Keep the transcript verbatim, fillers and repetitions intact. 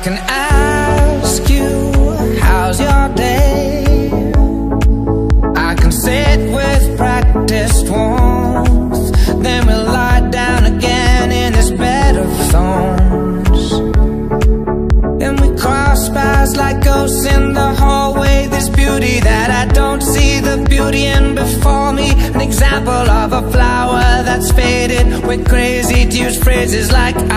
can ask you, how's your day? I can sit with practiced warmth, then we'll lie down again in this bed of thorns. And we cross paths like ghosts in the hallway. This beauty that I don't see the beauty in before me. An example of a flower that's faded. We're crazy to use phrases like